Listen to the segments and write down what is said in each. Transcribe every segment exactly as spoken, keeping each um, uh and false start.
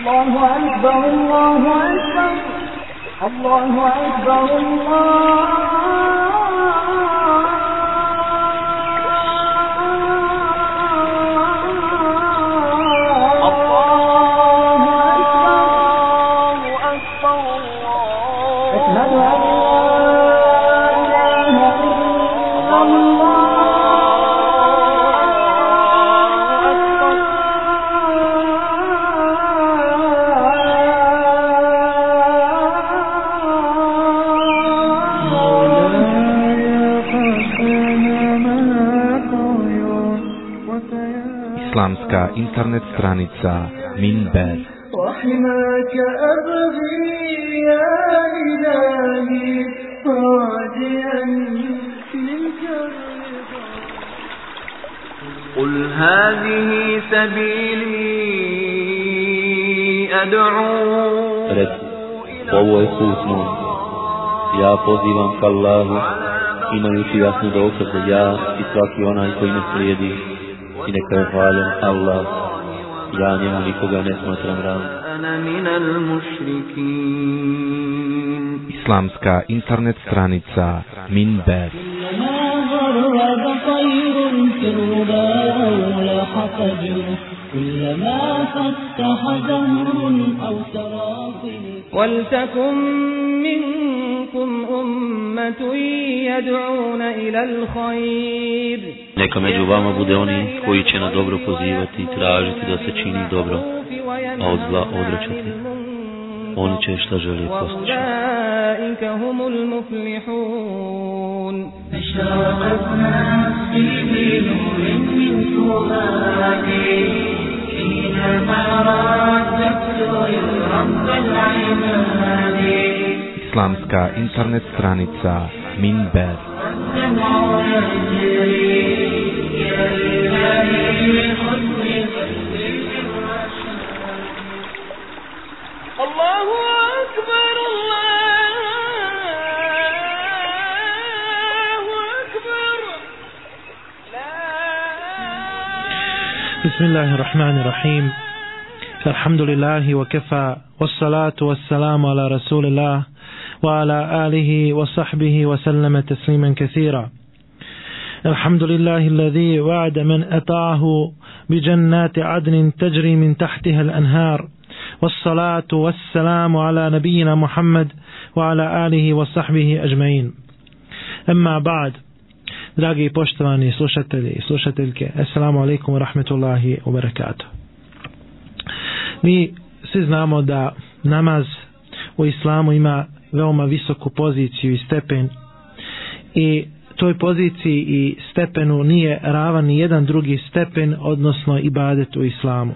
الله أكبر الله أكبر الله أكبر الله Islamska internet stranica Minber. وحماك أبغي يا إلهي راجيا منك الرضا. قل هذه سبيلي أدعو. Ovo je put moj. Ja pozivam k Allahu, imajući jasnu dokaz da ja i svaki onaj koji me slijedi. I neka je hvaljen Allah, ja njemu nikoga ne smatram ravnim. Islamska internet stranica Minber. ولتكن منكم أمة يدعون إلى الخير. Neka među vama bude oni koji će na dobro pozivati i tražiti da se čini dobro, a od zla odvraćati. Oni će šta žele postići. Islamska internet stranica Minber. الله أكبر الله أكبر. بسم الله الرحمن الرحيم. الحمد لله وكفى والصلاة والسلام على رسول الله وعلى آله وصحبه وسلم تسليما كثيرا. الحمد لله الذي وعد من أطاعه بجنات عدن تجري من تحتها الأنهار، والصلاة والسلام على نبينا محمد وعلى آله وصحبه أجمعين. أما بعد، dragi i poštovani slušatelji i slušateljke, assalamu alaikum wa rahmetullahi wa barakatuh. Mi svi znamo da namaz u islamu ima veoma visoku poziciju i stepen, i toj poziciji i stepenu nije ravan ni jedan drugi stepen, odnosno ibadet u islamu.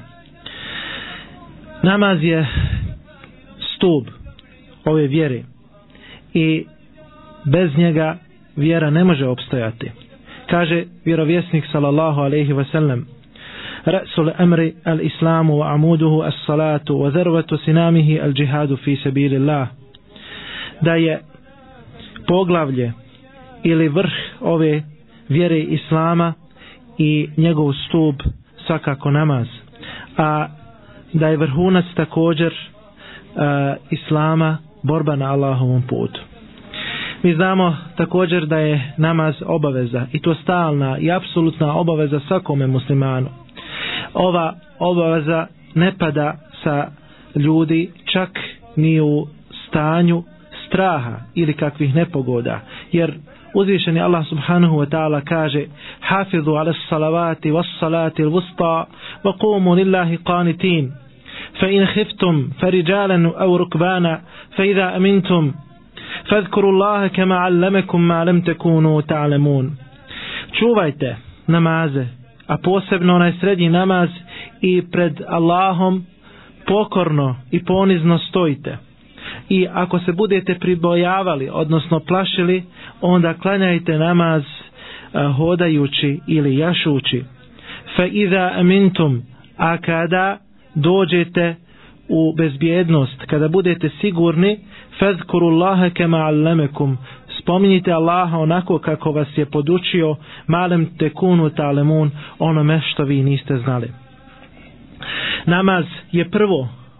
Namaz je stup ove vjere i bez njega vjera ne može opstojati. Kaže vjerovjesnik sallallahu alejhi ve sellem: Ra'sul amri al-islamu wa amuduhu as-salatu wa zarwatu sinamihi al-jihadu fi sabilillah. Da je poglavlje ili vrh ove vjere islama i njegov stup svakako namaz, a da je vrhunac također uh, islama borba na Allahovom putu. Mi znamo također da je namaz obaveza, i to stalna i apsolutna obaveza svakome muslimanu. Ova obaveza ne pada sa ljudi čak ni u stanju straha ili kakvih nepogoda, jer uzvišeni Allah subhanahu wa ta'ala kaže: hafizu ala salavati was salati al-wusta wa qumu lillahi qanitin fa in khiftum farijalan aw rukbana fa idha amintum fadhkuru Allaha kama 'allamakum ma lam takunu ta'lamun. Čuvajte namaze, a posebno onaj srednji namaz, i pred Allahom pokorno i ponizno stojite. I ako se budete pribojavali, odnosno plašili, onda klanjajte namaz uh, hodajući ili jašući. Fa iza amintum, a kada dođete u bezbjednost, kada budete sigurni, fazkurullaha kama allamakum, spominjite Allaha onako kako vas je podučio, malem tekunu ta'lemun, onome što vi niste znali. Namaz je prvo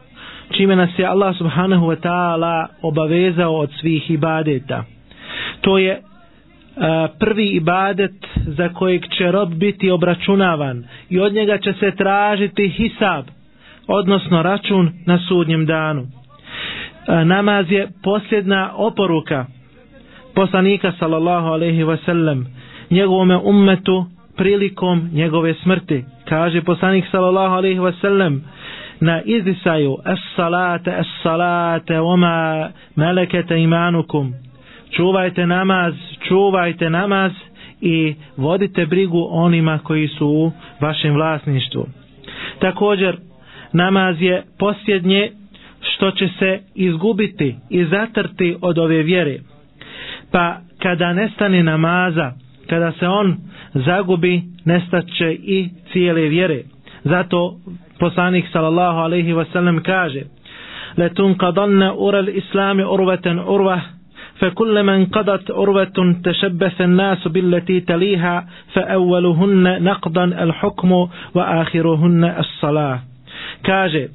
čime nas je Allah subhanahu wa ta'ala obavezao od svih ibadeta. To je a, prvi ibadet za kojeg će rob biti obračunavan i od njega će se tražiti hisab, odnosno račun na sudnjem danu. A, namaz je posljedna oporuka poslanika sallallahu alejhi ve sellem njegovome ummetu prilikom njegove smrti. Kaže poslanik sallallahu alejhi ve sellem na izdisaju es-salate es-salate wama malakat imanukum, čuvajte namaz, čuvajte namaz i vodite brigu onima koji su u vašem vlasništvu. Također namaz je posljednje što će se izgubiti i zatrti od ove vjere. Pa kada nestane namaza, kada se on zagubi, nestaće i cijele vjere. Zato poslanik sallallahu alejhi ve sellem kaže: "Letunqadanna ural islami urvatan urvah, fa kullama inqadat urvatun tashabbatha an-nas billati taliha, fa awwaluhunna naqdan al-hukmu wa akhiruhunna as-salah." Kaže: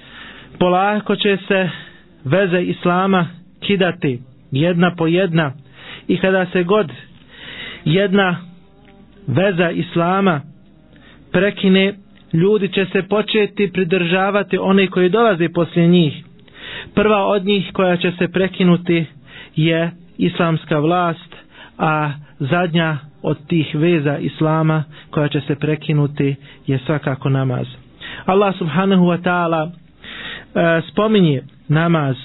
polako će se veze islama kidati jedna po jedna, i kada se god jedna veza islama prekine, ljudi će se početi pridržavati one koji dolaze poslije njih. Prva od njih koja će se prekinuti je islamska vlast, a zadnja od tih veza islama koja će se prekinuti je svakako namaz. Allah subhanahu wa ta'ala e, spominje namaz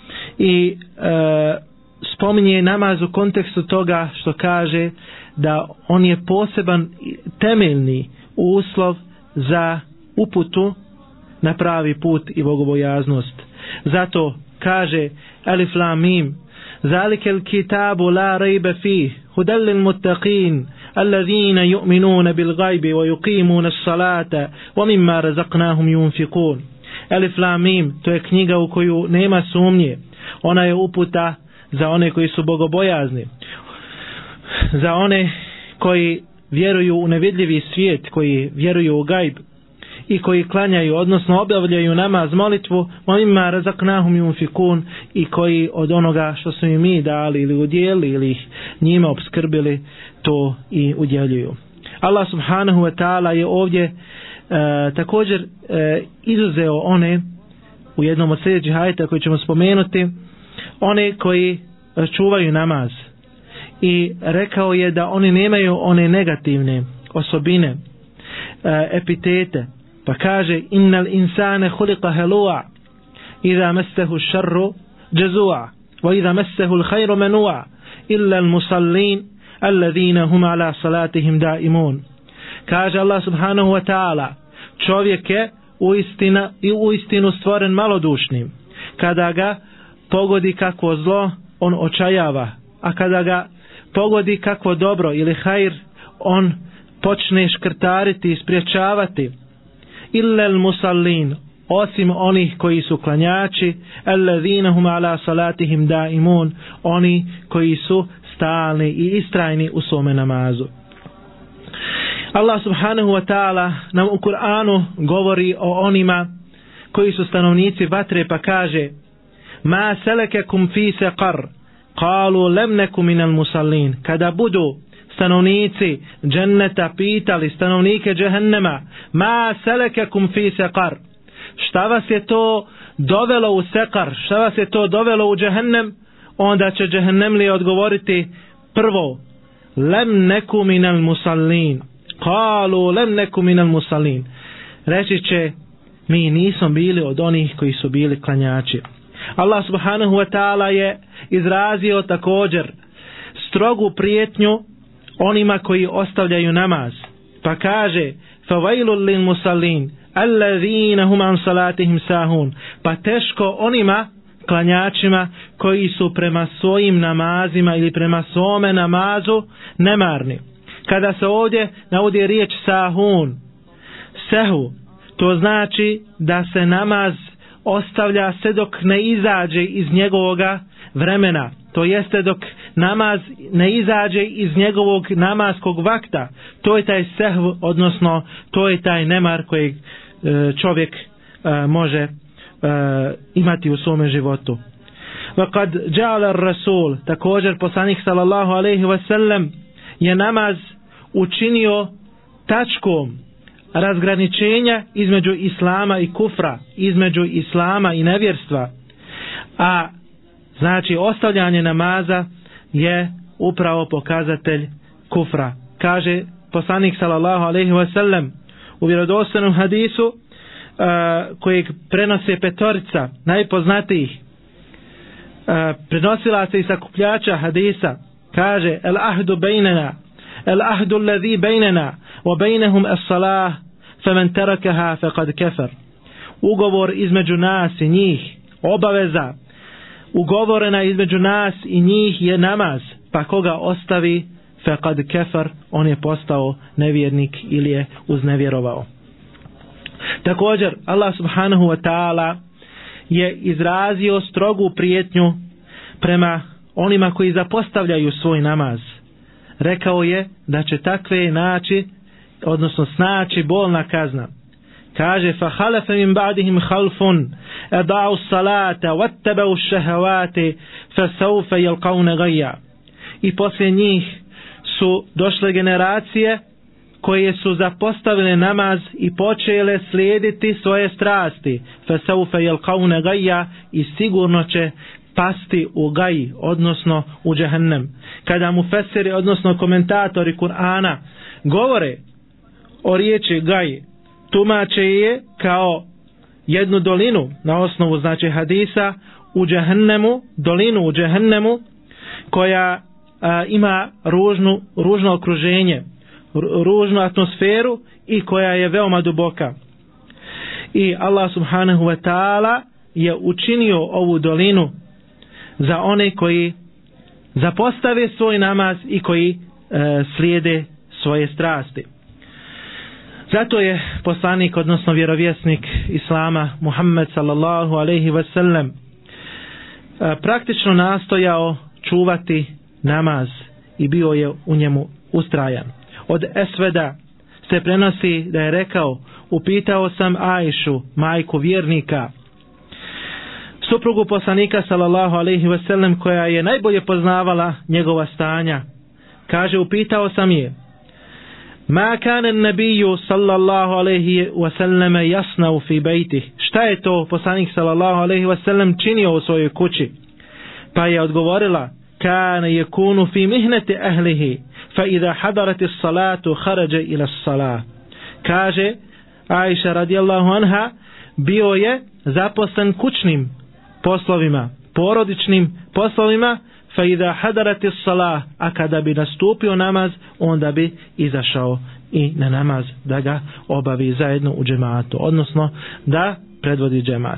i e, spominje namaz u kontekstu toga što kaže da on je poseban temeljni uslov za uputu na pravi put i bogobojaznost. Zato kaže Alif Lam Mim: Zalikel kitabu la rejbe fih, hudal lil muttaqin, alladhina yu'minuna bil gajbi wa yuqimuna as-salata wa mimma razaqnahum yunfiqun. Alif Lam Mim, to je knjiga u koju nema sumnje. Ona je uputa za one koji su bogobojazni, za one koji vjeruju u nevidljivi svijet, koji vjeruju u gajb i koji klanjaju, odnosno obavljaju namaz, molitvu, mimma razaqnahum yunfikun, i koji od onoga što su im mi dali ili udjelili ili ih njima obskrbili, to i udjeljuju. Allah subhanahu wa ta'ala je ovdje e, također e, izuzeo one u jednom od sljedećih ajeta koji ćemo spomenuti, one koji čuvaju namaz, i rekao je da oni nemaju one negativne osobine, e, epitete, pa kaže: innal insane khuliqa halua idha massahu ash-sharru jazua wa idha massahu al-khayru manua illa al-musallin alladhina hum ala salatihim daimun. Kaže Allah subhanahu wa ta'ala: čovjek je uistina i uistinu stvoren malodušnim. Kada ga pogodi kakvo zlo, on očajava, a kada ga pogodi kakvo dobro ili hajr, on počne škrtariti i spriječavati. Illa al-musallin, osim onih koji su klanjači, alladhina hum ala salatihim daimun, oni koji su stalni i istrajni u svome namazu. Allah subhanahu wa ta'ala nam u Kur'anu govori o onima koji su stanovnici vatre, pa kaže: ma selekekum fi saqar, qalu lam nakum minal musallin. Kada budu stanovnici dženneta pitali stanovnike džehennema: ma selekekum fi saqar, šta vas je to dovelo u sekar, šta vas je to dovelo u džehennem, onda će džehennemlije odgovoriti prvo: lam nakum minal musallin. Qalu lam nakum minal musallin, reći će: mi nismo bili od onih koji su bili klanjači. Allah subhanahu wa ta'ala je izrazio također strogu prijetnju onima koji ostavljaju namaz, pa kaže: fawailul lil musallin alladhina hum an salatihim sahun, pa teško onima klanjačima koji su prema svojim namazima ili prema svome namazu nemarni. Kada se ovdje navodi riječ sahun, sehu, to znači da se namaz ostavlja sve dok ne izađe iz njegovoga vremena, to jeste dok namaz ne izađe iz njegovog namaskog vakta. To je taj sehv, odnosno to je taj nemar kojeg čovjek može imati u svome životu. وَقَدْ جَعَلَ الرَّسُولِ također poslanik sallallahu alejhi ve sellem je namaz učinio tačkom razgraničenja između islama i kufra, između islama i nevjerstva. A znači ostavljanje namaza je upravo pokazatelj kufra. Kaže poslanik sallallahu alejhi ve sellem u vjerodostojnom hadisu uh, kojeg prenose petorica najpoznatijih uh, prenosila se i sakupljača hadisa, kaže el ahdu bejnena el ahdu alladhi bejnena wa bejnehum as-salah faman tarakaha faqad kafar. Ugovor između nas i njih, obaveza ugovorena između nas i njih je namaz, pa koga ostavi faqad kafar, on je postao nevjernik ili je uznevjerovao. Također Allah subhanahu wa ta'ala je izrazio strogu prijetnju prema onima koji zapostavljaju svoj namaz. Rekao je da će takve naći, odnosno snaći bolna kazna. Kaže fa halafa min ba'dihim khalfun ada'u salata wattaba'u ash-shahawati fa sawfa yalqawna ghayya. I poslije njih su došle generacije koje su zapostavile namaz i počele slijediti svoje strasti, fa sawfa yalqawna ghayya, i sigurno će pasti u gaj, odnosno u džehennem. Kada mufesiri, odnosno komentatori Kur'ana govore o riječi gaj, tumače je kao jednu dolinu na osnovu znači hadisa u džehennemu, dolinu u džehennemu koja a, ima ružnu, ružno okruženje, ružnu atmosferu i koja je veoma duboka. I Allah subhanahu wa ta'ala je učinio ovu dolinu za one koji zapostave svoj namaz i koji e, slijede svoje strasti. Zato je poslanik, odnosno vjerovjesnik Islama Muhammed sallallahu alejhi ve sellem praktično nastojao čuvati namaz i bio je u njemu ustrajan. Od Esveda se prenosi da je rekao: upitao sam Ajšu, majku vjernika, suprugu poslanika sallallahu alejhi ve sellem, koja je najbolje poznavala njegova stanja. Kaže, upitao sam je: ma kana an-nabiyyu sallallahu alejhi ve sellem yasna'u fi baytihi, šta je to poslanik sallallahu alejhi ve sellem činio u svojoj kući? Pa je odgovorila: kana yakunu fi mihnati ahlihi fa idha hadarat as-salatu kharaja ila as-salah. Kaže Ajša radijallahu anha, bio je zaposlen kućnim poslovima, porodičnim poslovima, fa idha hadarat as-salah, a kada bi nastupio namaz, onda bi izašao i na namaz da ga obavi zajedno u džematu, odnosno da predvodi džemat.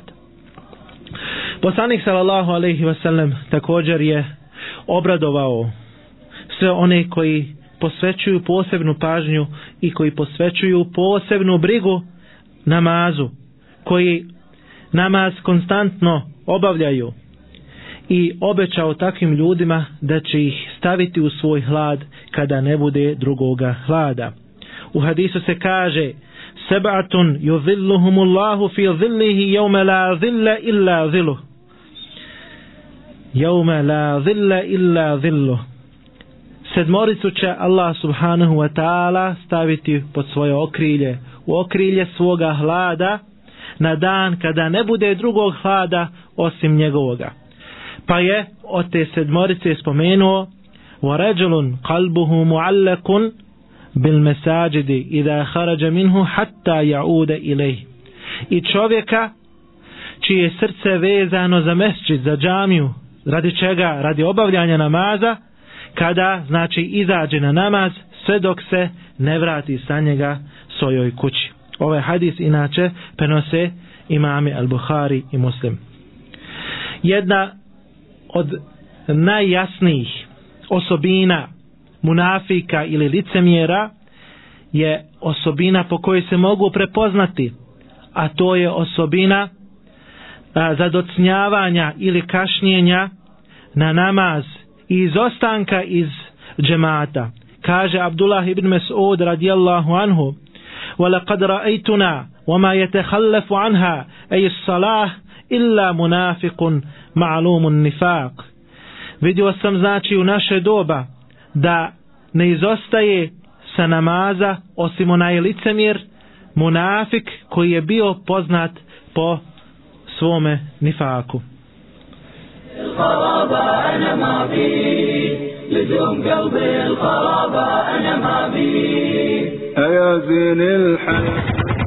Poslanik sallallahu alejhi ve sellem također je obradovao sve one koji posvećuju posebnu pažnju i koji posvećuju posebnu brigu namazu, koji namaz konstantno obavljaju, i obećao takvim ljudima da će ih staviti u svoj hlad kada ne bude drugoga hlada. U hadisu se kaže: seb'atun yuzilluhumullahu fi zillihi yawma la zilla illa zilluh, yawma la zilla illa zilluh. Sedmoricu će Allah subhanahu wa ta'ala staviti pod svoje okrilje, u okrilje svoga hlada, na dan kada ne bude drugog hlada osim njegovoga. Pa je od te sedmorice spomenuo: وَرَجُلٌ قَلْبُهُ مُعَلَّكٌ بِالْمَسَاجِدِ إِذَا خَرَجَ مِنْهُ حَتَّى يَعُودَ إِلَيْهِ. I čovjeka čije je srce vezano za mesdžid, za džamiju, radi čega? Radi obavljanja namaza, kada znači izađe na namaz, sve dok se ne vrati sa njega svojoj kući. Ovaj hadis inače prenose imami Al-Buhari i Muslim. Jedna od najjasnijih osobina munafika ili licemjera je osobina po kojoj se mogu prepoznati, a to je osobina a, zadocnjavanja ili kašnjenja na namaz i izostanka iz džemata. Kaže Abdullah ibn Mas'ud radijallahu anhu: وَلَقَدْ رَأَيْتُنَا وَمَا يَتَخَلَّفُ عَنْهَا أي الصلاة illa munafiqun ma'lumun nifaq. Vidio sam znači u naše doba da ne izostaje sa namaza osim onaj licemjer, munafik koji je bio poznat po svome nifaku. الخرابة أنا ما بي لزوم قلبي الخرابة أنا ما بي أيا زين الحياة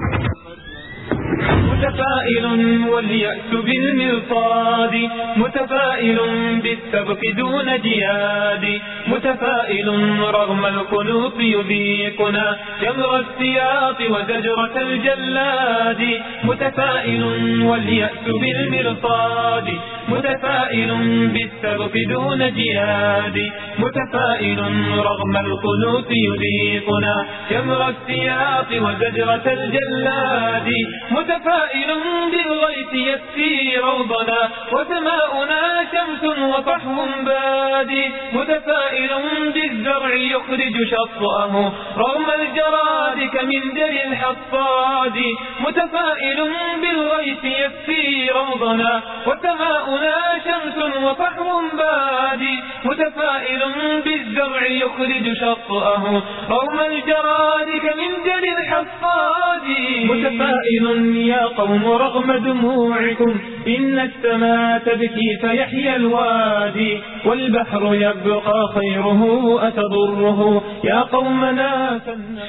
متفائل واليأس بالمرصاد متفائل بالسبق دون جياد متفائل رغم القنوط يذيقنا جمر السياط وزجرة الجلاد متفائل واليأس بالمرصاد متفائل بالسبق دون جياد متفائل رغم القنوط يذيقنا جمر السياط وزجرة الجلاد متفائل بالغيث يسقي روضنا وسماؤنا شمس وفحم بادي متفائل بالزرع يخرج شطأه رغم الجراد كمندر الحصاد متفائل بالغيث يسقي روضنا وسماؤنا شمس وفحم بادي متفائل بالزرع يخرج شطأه رغم الجراد كمندر الحصاد متفائل يا قوم رغم دموعكم إن السماء تبكي فيحيى الوادي والبحر يبقى خيره أتضره يا قومنا.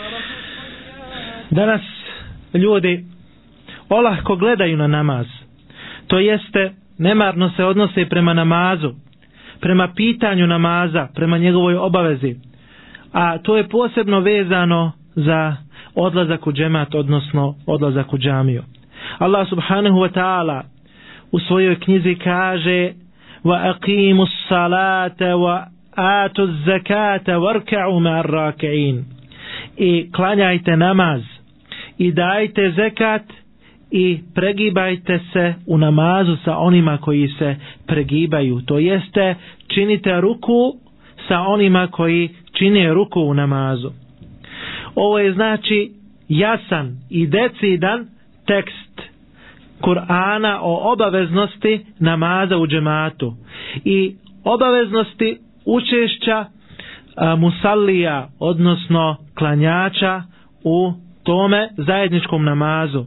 Danas ljudi olahko gledaju na namaz, to jeste nemarno se odnose prema namazu, prema pitanju namaza, prema njegovoj obavezi, a to je posebno vezano za odlazak u džemat, odnosno odlazak u džamiju. Allah subhanahu wa ta'ala u svojoj knjizi kaže: wa aqimus salata wa atuz zakata warka'u ma'ar raki'in. I klanjajte namaz i dajte zekat i pregibajte se u namazu sa onima koji se pregibaju, to jeste činite ruku sa onima koji čine ruku u namazu. Ovo je znači jasan i decidan tekst Kur'ana o obaveznosti namaza u džematu i obaveznosti učešća a, musallija, odnosno klanjača u tome zajedničkom namazu.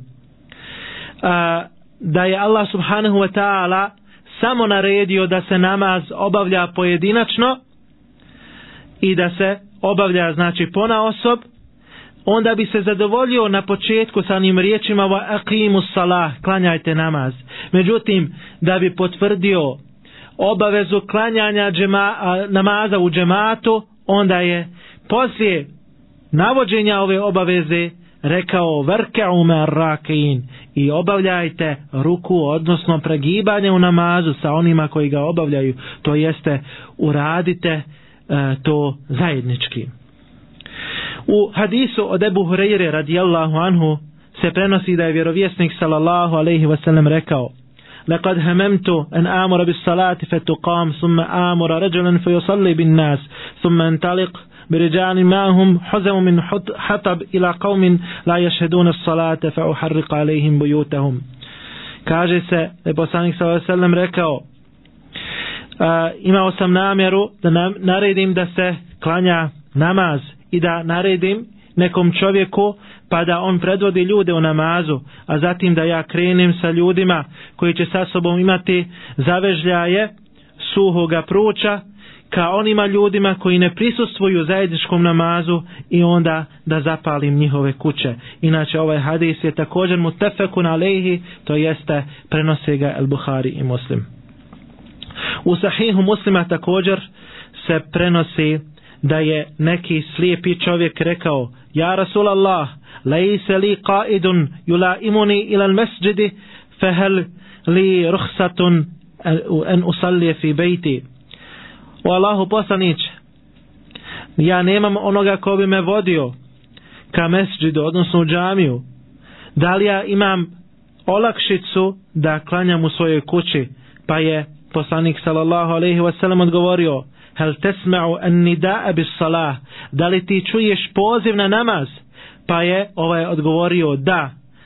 A, da je Allah subhanahu wa ta'ala samo naredio da se namaz obavlja pojedinačno i da se obavlja znači ponaosob, onda bi se zadovoljio na početku sa onim riječima wa aqimus salah, klanjajte namaz. Međutim, da bi potvrdio obavezu klanjanja džema, namaza u džematu, onda je poslije navođenja ove obaveze rekao warka'u ma'ar raki'in, i obavljajte ruku, odnosno pregibanje u namazu sa onima koji ga obavljaju, to jeste uradite e, to zajednički. U hadisu od Ebu Hureyre radijallahu anhu se prenosi da je vjerovjesnik sallallahu alejhi ve sellem rekao: لقد هممت أن آمر بالصلاة فتقام ثم آمر رجلا فيصلي بالناس ثم انطلق برجال معهم حزم من حطب إلى قوم لا يشهدون الصلاة فأحرق عليهم بيوتهم. Kaže se da je poslanik sallallahu alejhi ve sellem rekao: imao sam namjeru da naredim da se klanja namaz i da naredim nekom čovjeku pa da on predvodi ljude u namazu, a zatim da ja krenem sa ljudima koji će sa sobom imati zavežljaje suhoga pruča ka onima ljudima koji ne prisustvuju zajedničkom namazu i onda da zapalim njihove kuće. Inače ovaj hadis je također mutefekun alejhi, to jeste prenose ga El Buhari i Muslim. U sahihu Muslima također se prenosi da je neki slijepi čovjek rekao: Ja Rasulallah, lejse li qaidun yulaimuni ila al-masjidi fahal li rukhsatun an usalli fi bejti. O Allahu poslaniće, ja nemam onoga ko bi me vodio ka mesdžidu, odnosno u džamiju. Da li ja imam olakšicu da klanjam u svojoj kući? Pa je poslanik sallallahu alejhi ve sellem odgovorio: Hal tesma'u an nida'a bis salah, da li ti čuješ poziv na namaz? Pa je ovaj odgovorio: da.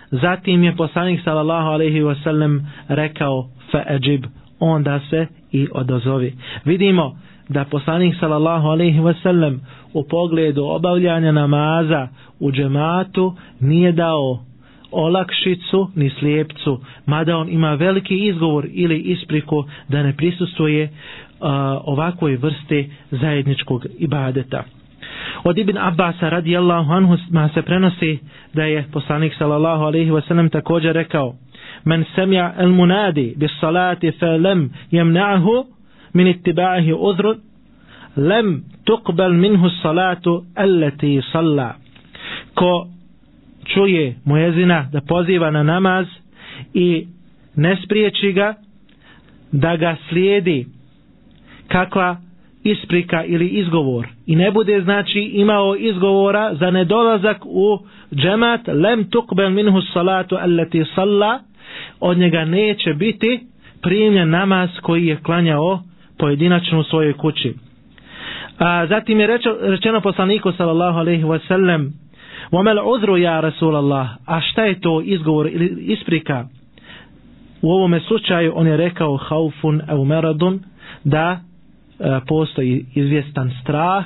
zatim je poslanik sallallahu alejhi ve sellem rekao fa ajib, onda se i odazovi. Vidimo da poslanik sallallahu alejhi ve sellem u pogledu obavljanja namaza u džematu nije dao olakšicu ni slijepcu, mada on ima veliki izgovor ili ispriku da ne prisustvuje uh, ovakvoj vrsti zajedničkog ibadeta. Od Ibn Abbasa radijallahu anhu se prenosi da je poslanik sallallahu alejhi ve sellem također rekao: "Men sami'a al-munadi bis-salati fa lam yamna'hu min ittiba'ihi udhrun lam tuqbal minhu as-salatu allati salla." Ko čuje muezina da poziva na namaz i ne spriječi ga da ga slijedi kakva isprika ili izgovor i ne bude znači imao izgovora za nedolazak u džemat, lem tuqbal minhu salatu allati salla, od njega neće biti primljen namaz koji je klanjao pojedinačno u svojoj kući. A zatim je rečeno, rečeno poslaniku sallallahu alejhi ve sellem: "Wa udhru ya Rasulallah", a šta je to izgovor ili isprika? U ovome slučaju on je rekao haufun au maradun, da e, postoji izvjestan strah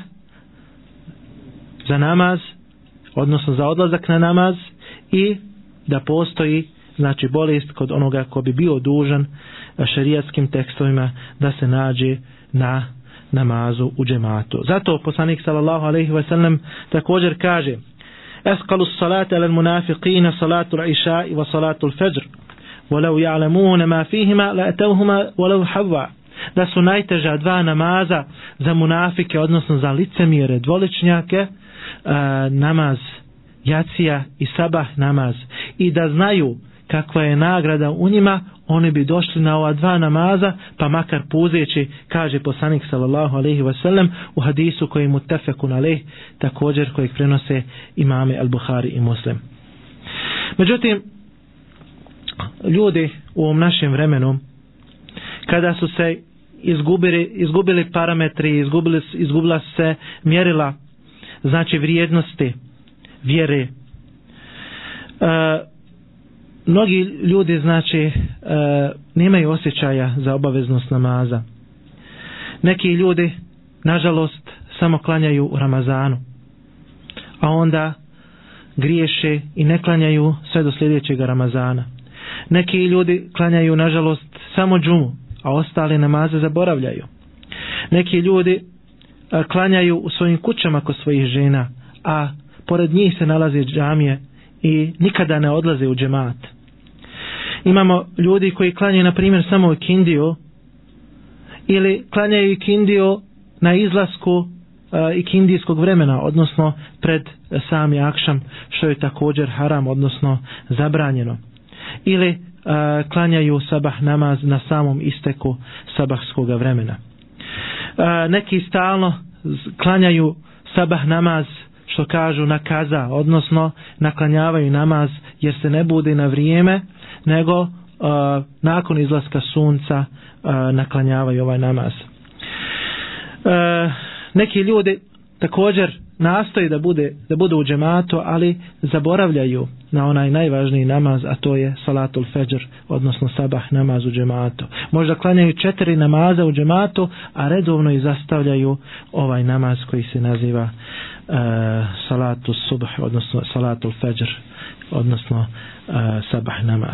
za namaz, odnosno za odlazak na namaz, i da postoji znači bolest kod onoga ko bi bio dužan šerijatskim tekstovima da se nađe na namazu u džematu. Zato poslanik sallallahu alejhi ve sellem također kaže: "Asqalu as-salati 'ala al-munafiqina salatu al-isha wa salatu al-fajr, walau ya'lamuna ma fihima la atawhuma walau hawa." Da su najteža dva namaza za munafike, odnosno za licemjere, dvoličnjake, namaz jacija i sabah namaz, i da znaju kakva je nagrada u njima, oni bi došli na ova dva namaza, pa makar puzeći, kaže poslanik sallallahu alejhi ve sellem u hadisu koji je muttefekun alejh, također kojeg prenose imame Al-Buhari i Muslim. Međutim, ljudi u ovom našem vremenu, kada su se izgubili, izgubili parametri, izgubili, izgubila se mjerila, znači vrijednosti vjere, e, mnogi ljudi znači e, nemaju osjećaja za obaveznost namaza. Neki ljudi nažalost samo klanjaju u Ramazanu, a onda griješe i ne klanjaju sve do sljedećeg Ramazana. Neki ljudi klanjaju nažalost samo džumu, a ostale namaze zaboravljaju. Neki ljudi a, klanjaju u svojim kućama kod svojih žena, a pored njih se nalaze džamije i nikada ne odlaze u džemat. Imamo ljudi koji klanjaju na primjer samo ikindiju, ili klanjaju ikindiju na izlasku uh, ikindijskog vremena, odnosno pred sami akšam, što je također haram, odnosno zabranjeno. Ili uh, klanjaju sabah namaz na samom isteku sabahskog vremena. Uh, neki stalno klanjaju sabah namaz, što kažu na kaza, odnosno naklanjavaju namaz jer se ne bude na vrijeme, nego uh, nakon izlaska sunca uh, naklanjavaju ovaj namaz. Uh, neki ljudi također nastoji da bude da budu u džematu, ali zaboravljaju na onaj najvažniji namaz, a to je salatul fajr, odnosno sabah namaz u džematu. Možda klanjaju četiri namaza u džematu, a redovno izostavljaju ovaj namaz koji se naziva uh, salatu subh, odnosno salatul fajr, odnosno uh, sabah namaz.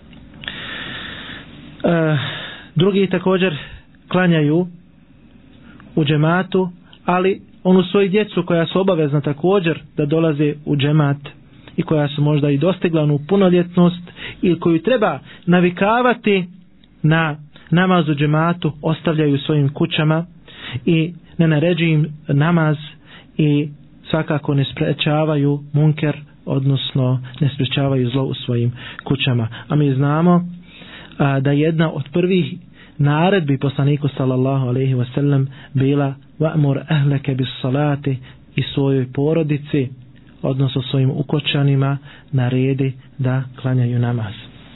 Uh, drugi također klanjaju u džematu, ali onu svoju djecu koja su obavezna također da dolaze u džemat i koja su možda i dostigla onu punoljetnost i koju treba navikavati na namaz u džematu, ostavljaju svojim kućama i ne naređuju im namaz i svakako ne sprečavaju munker, odnosno ne sprečavaju zlo u svojim kućama. A mi znamo a, da jedna od prvih naredbi poslaniku sallallahu alejhi ve sellem bila va'mur ahlaka bis salati, i svojoj porodici, odnosno svojim ukočanima, naredi da klanjaju namaz.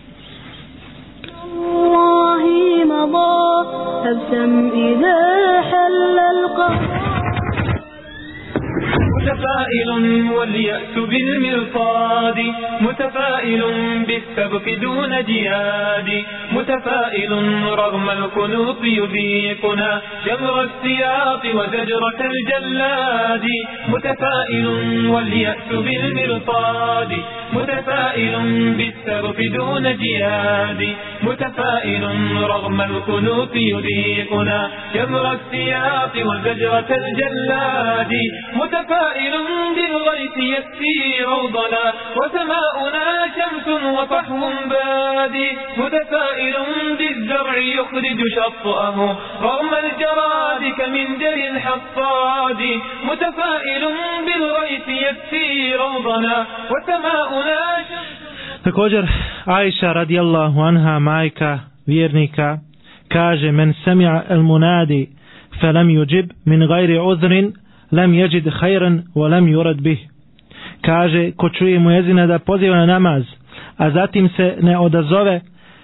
Allahi mada habsam idha halla al-qahr متفائل واليأس بالمرصاد متفائل بالسبق دون جياد متفائل رغم القنوط يذيقنا جمر السياط وزجرة الجلاد متفائل واليأس بالمرصاد متفائل بالسبق دون جياد متفائل رغم القنوط يذيقنا جمر السياط وزجرة الجلاد متفائل بالغيث يسقي روضنا وسماؤنا شمس وفحم بادي متفائل بالزرع يخرج شطأه رغم الجراد كمنجر الحصاد متفائل بالغيث يسقي روضنا وسماؤنا شمس. Također Ajša radijallahu anha, majka vjernika, kaže: men sami'a al-munadi falam yujib min ghairi udhrin lam yajid khayran wa lam yurad bih. Kaže, ko čuje muezina da poziva na namaz, a zatim se ne odazove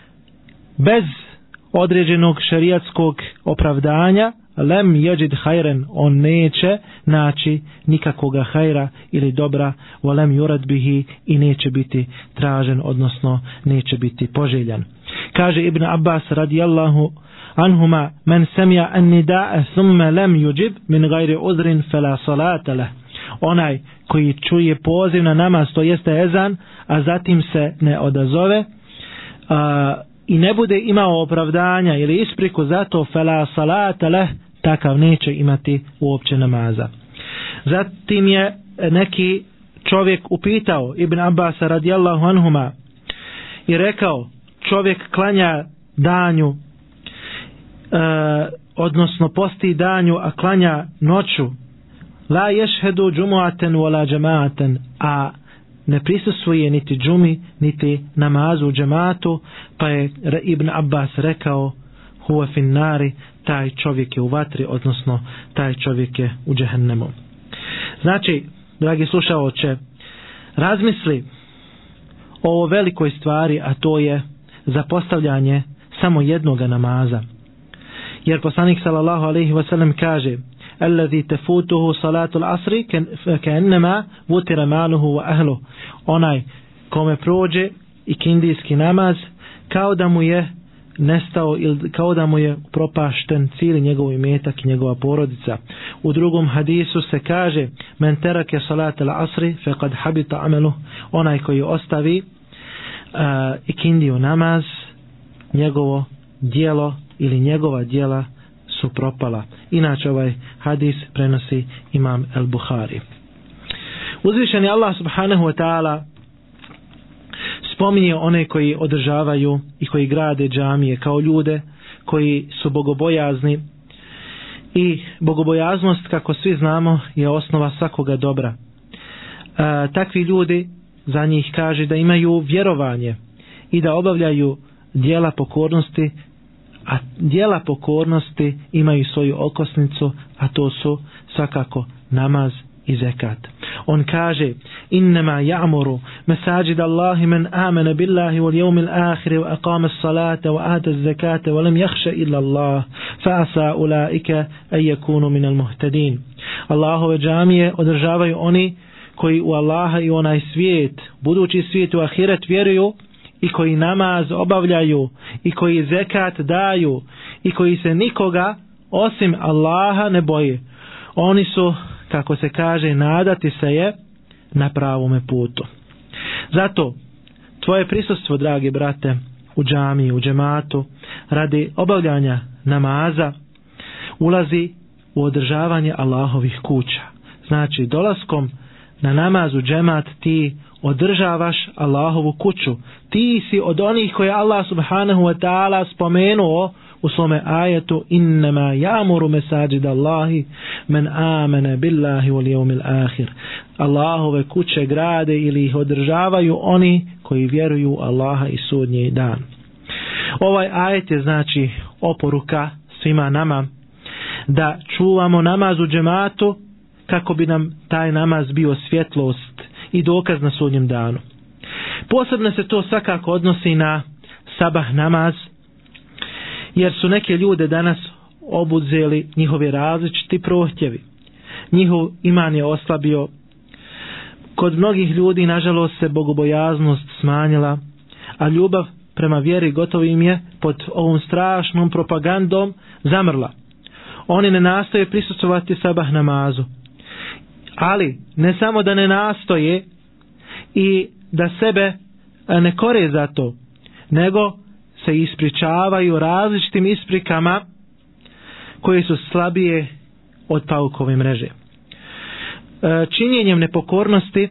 bez određenog šerijatskog opravdanja, lam yajid khayran, on neće naći nikakoga hajra ili dobra, wa lam yurad bihi, i neće biti tražen, odnosno neće biti poželjan. Kaže Ibn Abbas radijallahu anhuma: men sami'a an-nida'a thumma lam yujib min ghairi udhrin fala salata lah. Onaj koji čuje poziv na namaz, to jeste ezan, a zatim se ne odazove a, i ne bude imao opravdanja ili ispriku za to, fala salata lah, takav neće imati uopće namaza. Zatim je neki čovjek upitao Ibn Abbas radijallahu anhuma i rekao: čovjek klanja danju, e, odnosno posti danju, a klanja noću, la yashhadu jumu'atan wala jama'atan, a ne prisustvuje niti džumi niti namazu u džematu, pa je Ibn Abbas rekao: huwa fin nari, taj čovjek je u vatri, odnosno taj čovjek je u džehennemu. Znači, dragi slušaoče, razmisli o ovo velikoj stvari, a to je zapostavljanje samo jednoga namaza. Jer poslanik sallallahu alejhi ve sellem kaže: alladhi tafutuhu salatu al-asri ka'annama wutira maluhu wa ahluhu. Onaj kome prođe ikindijski namaz, kao da mu je nestao ili kao da mu je propašten cijeli njegov imetak i njegova porodica. U drugom hadisu se kaže: men terake salat al-asri faqad habita amaluhu. Onaj koji ostavi uh, ikindiju namaz, njegovo djelo ili njegova djela su propala. Inače ovaj hadis prenosi imam el-Buhari. Uzvišeni Allah subhanahu wa ta'ala spominje one koji održavaju i koji grade džamije kao ljude koji su bogobojazni, i bogobojaznost, kako svi znamo, je osnova svakoga dobra. E, takvi ljudi, za njih kaže da imaju vjerovanje i da obavljaju djela pokornosti, a djela pokornosti imaju svoju okosnicu, a to su svakako namaz i zekat. On kaže: innama ya'muru masajid Allahi man amana billahi wal yawmil akhir wa aqama as-salata wa ata az-zakata wa lam yakhsha illa Allah fa asa ulaika an yakunu min al-muhtadin. Allahove džamije održavaju oni koji u Allaha i onaj svijet, budući svijet, u ahiret vjeruju, i koji namaz obavljaju, i koji zekat daju, i koji se nikoga osim Allaha ne boje. Oni su, kako se kaže, nadati se je na pravome putu. Zato tvoje prisustvo, dragi brate, u džamiji, u džematu, radi obavljanja namaza, ulazi u održavanje Allahovih kuća. Znači, dolaskom na namaz u džemat ti održavaš Allahovu kuću. Ti si od onih koje Allah subhanahu wa ta'ala spomenuo u svome ajetu: innama ya'muru masajid Allahi man amana billahi wal yawmil akhir. Allahove kuće grade ili ih održavaju oni koji vjeruju u Allaha i sudnji dan. Ovaj ajet je znači oporuka svima nama da čuvamo namaz u džematu, kako bi nam taj namaz bio svjetlost i dokaz na sudnjem danu. Posebno se to svakako odnosi na sabah namaz, jer su neke ljude danas obuzeli njihovi različiti prohtjevi. njihov iman je oslabio. Kod mnogih ljudi, nažalost, se bogobojaznost smanjila, a ljubav prema vjeri gotovo im je pod ovom strašnom propagandom zamrla. Oni ne nastoje prisustvovati sabah namazu. Ali ne samo da ne nastoje i da sebe ne kore za to, nego se ispričavaju različitim isprikama koje su slabije od paukove mreže. Činjenjem nepokornosti,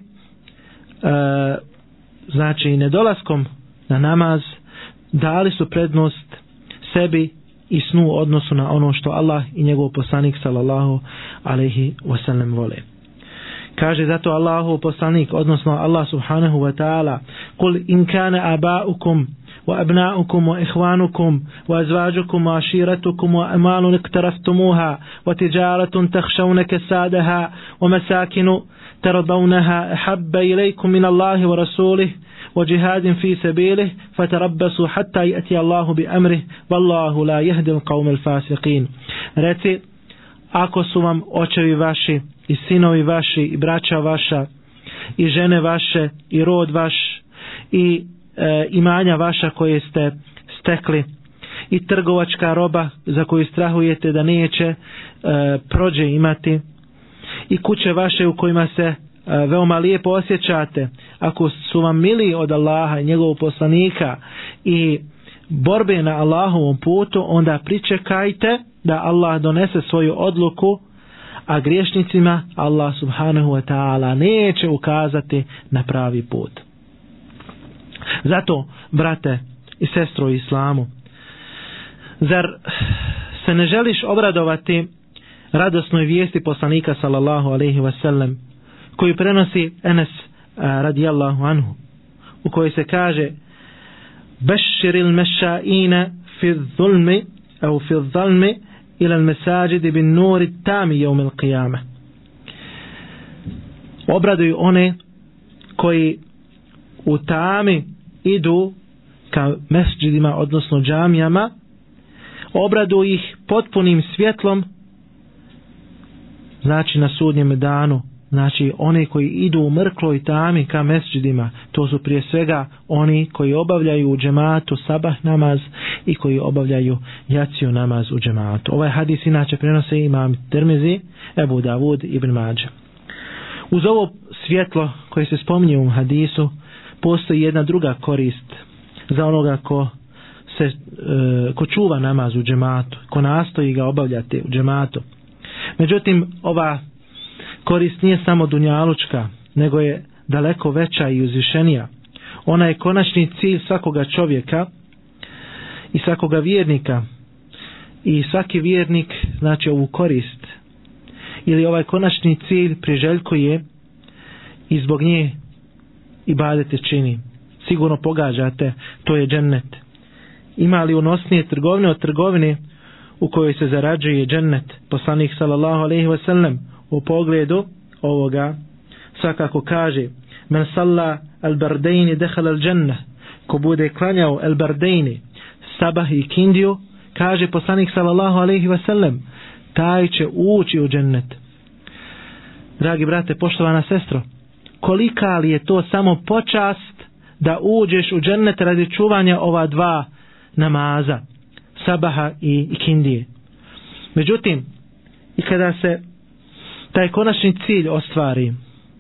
znači nedolaskom na namaz, dali su prednost sebi i snu u odnosu na ono što Allah i njegov poslanik sallallahu alejhi ve sellem vole. Kaže zato Allahov poslanik, odnosno Allah subhanahu wa ta'ala: "Kul in kana aba'ukum wa abna'ukum wa ikhwanukum wa azwajukum wa ashiratukum wa amalun iqtaraftumuha wa tijaratun takhshawna kasadaha wa masakinu tardawnaha ahabba ilaykum min Allahi wa rasulih wa jihadin fi sabilih fatarabbasu hatta ya'ti Allahu bi amrih wallahu la yahdi al-qawma al-fasiqin." Reci, ako su vam očevi vaši i sinovi vaši i braća vaša i žene vaše i rod vaš i e, imanja vaša koje ste stekli i trgovačka roba za koju strahujete da neće e, prođe imati i kuće vaše u kojima se e, veoma lijepo osjećate, ako su vam mili od Allaha i njegovog poslanika i borbe na Allahovom putu, onda pričekajte da Allah donese svoju odluku, a griješnicima Allah subhanahu wa ta'ala neće ukazati na pravi put. Zato, brate i sestro u islamu, zar se ne želiš obradovati radosnoj vijesti poslanika sallallahu alejhi ve sellem koju prenosi Enes radijallahu anhu, u kojoj se kaže: "Bashiril masha'ina fi zulmi au fi zalmi ila al-masajid bin nuri tami yawm al-qiyamah." Obraduju one koji u tami idu ka mesdžidima, odnosno džamijama, obraduju ih potpunim svjetlom, znači na sudnjem danu. Znači oni koji idu u mrkloj tami ka mesdžidima, to su prije svega oni koji obavljaju u džematu sabah namaz i koji obavljaju jaciju namaz u džematu. Ovaj hadis inače prenose imam Tirmizi, Ebu Davud, Ibn Mađe. Uz ovo svjetlo koje se spominje u hadisu, postoji jedna druga korist za onoga ko se e, ko čuva namaz u džematu, ko nastoji ga obavljati u džematu. Međutim, ova korist nije samo dunjalučka, nego je daleko veća i uzvišenija. Ona je konačni cilj svakoga čovjeka i svakoga vjernika. I svaki vjernik, znači ovu korist ili ovaj konačni cilj priželjkuje i zbog nje ibadete čini. Sigurno pogađate, to je džennet. Ima li unosnije trgovine od trgovine u kojoj se zarađuje džennet? Poslanik sallallahu alejhi ve sellem u pogledu ovoga svakako kaže: "Men salla al-bardaini dakhala al-jannah." Ko bude klanjao al-bardaini, sabah i kindiju, kaže poslanik sallallahu alejhi ve sellem, taj će ući u džennet. Dragi brate, poštovana sestro, kolika li je to samo počast da uđeš u džennet radi čuvanja ova dva namaza, sabaha i ikindije. Međutim, i kada se taj konačni cilj ostvari,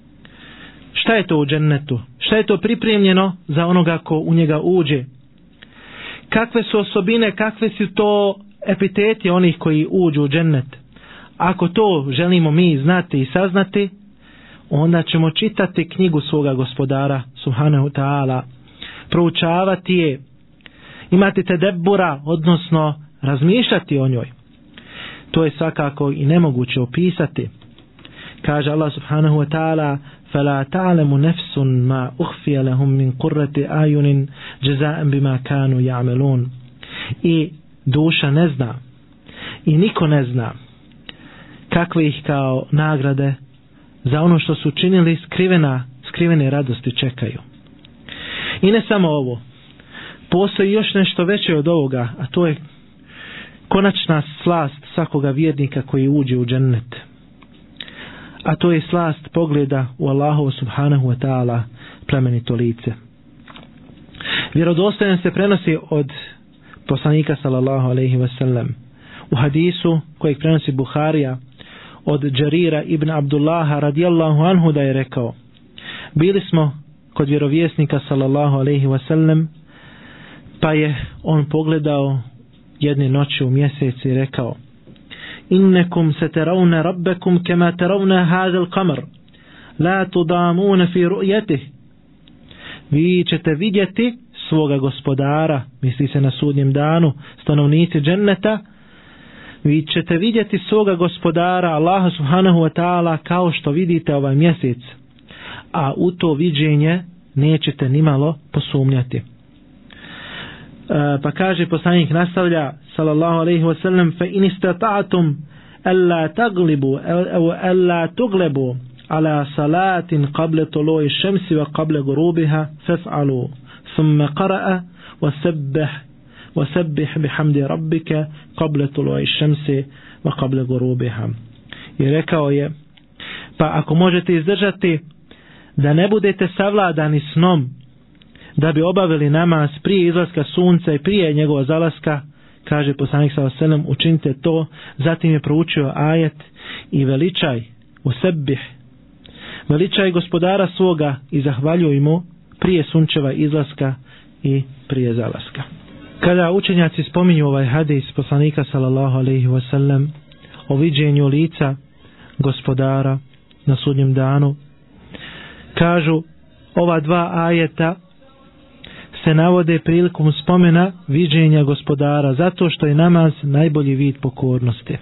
šta je to u džennetu? Šta je to pripremljeno za onoga ko u njega uđe? Kakve su osobine, kakve su to epiteti onih koji uđu u džennet? Ako to želimo mi znati i saznati, onda ćemo čitati knjigu svoga gospodara subhanahu ta'ala, proučavati je, imati tedebbura, odnosno razmišljati o njoj. To je svakako i nemoguće opisati. Kaže Allah subhanahu wa ta'ala: "Fala ta'lamu nafsun ma ukhfiya lahum min qurrati ayunin jazaan bima kanu ya'malun." I duša ne zna i niko ne zna kakve ih kao nagrade za ono što su činili skrivena, skrivene radosti čekaju. I ne samo ovo, postoji još nešto veće od ovoga, a to je konačna slast svakoga vjernika koji uđe u džennet. a to je slast pogleda u Allahovo subhanahu wa ta'ala plemenito lice. Vjerodostojno se prenosi od poslanika sallallahu alejhi ve sellem u hadisu kojeg prenosi Buharija od Džarira ibn Abdullaha radijallahu anhu da je rekao: bili smo kod vjerovjesnika sallallahu alejhi ve sellem, pa je on pogledao jedne noći u mjesec i rekao: innekum satarawna rabbakum kama tarawna hadha al-qamar la tudamuna fi ru'yatihi. Vi ćete vidjeti svoga gospodara, misli se na sudnjem danu, stanovnici dženneta, vi ćete vidjeti svoga gospodara Allaha subhanahu wa ta'ala kao što vidite ovaj mjesec, a u to viđenje nećete nimalo posumnjati. E, pa kaže poslanik, nastavlja sallallahu alejhi ve sellem: fa in istata'tum alla taglibu aw alla tuglebu ala salatin qabla tulu'i ash-shamsi wa qabla ghurubiha faf'alu. ثم قرأ وسبح وسبح بحمد ربك قبل طلوع الشمس وقبل غروبها. I rekao je: pa ako možete izdržati da ne budete savladani snom, da bi obavili namaz prije izlaska sunca i prije njegova zalaska, kaže poslanik sallallahu alejhi ve sellem, učinite to. Zatim je proučio ajet i veličaj, usebbih, veličaj gospodara svoga i zahvaljuj mu prije sunčeva izlaska i prije zalaska. Kada učenjaci spominju ovaj hadis poslanika sallallahu alejhi ve sellem o viđenju lica gospodara na sudnjem danu, kažu ova dva ajeta se navode prilikom spomena viđenja gospodara, zato što je namaz najbolji vid pokornosti.